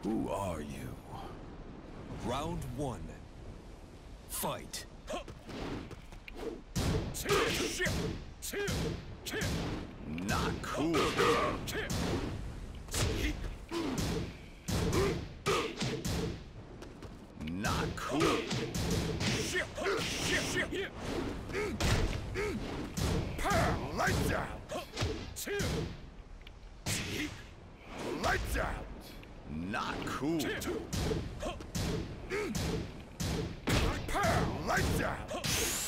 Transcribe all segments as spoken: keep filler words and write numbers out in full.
Who are you? Round one. Fight. Not cool. Not cool. Lights out. Lights out. Not cool. Lights out.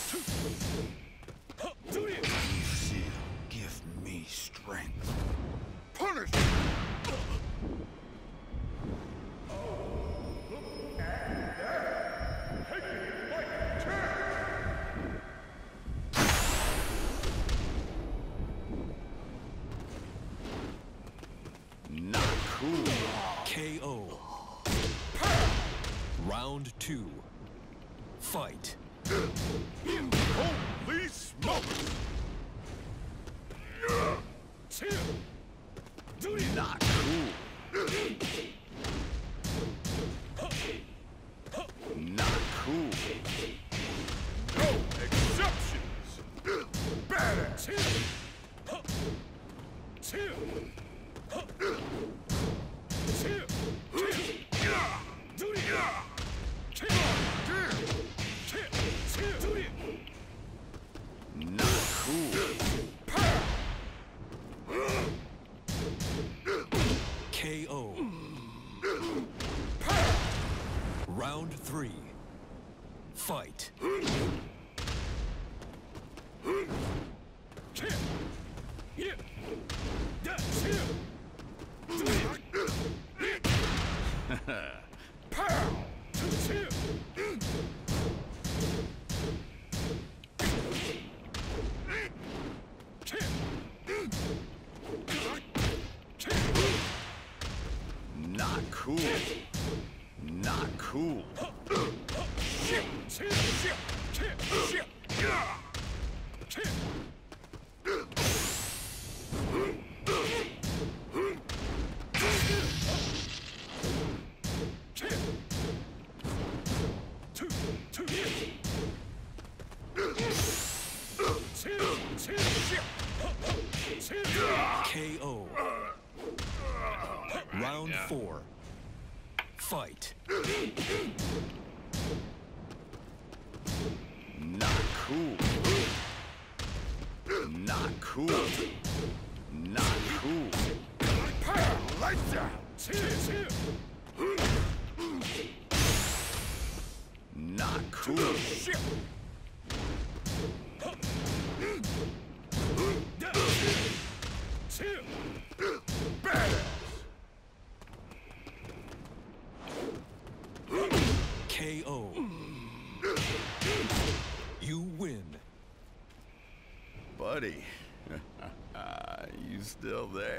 Seal, give me strength. Punish. Not cool. K O. Round two. Fight. Holy smokes! Not cool. Not cool. No exceptions. Badass. Not cool. K O. Round three. Fight. Not cool. Not cool. K O. Round four. Fight. Not cool. Not cool. Not cool. Lights out. Not cool. Badass. K O. You win. Buddy, you still there?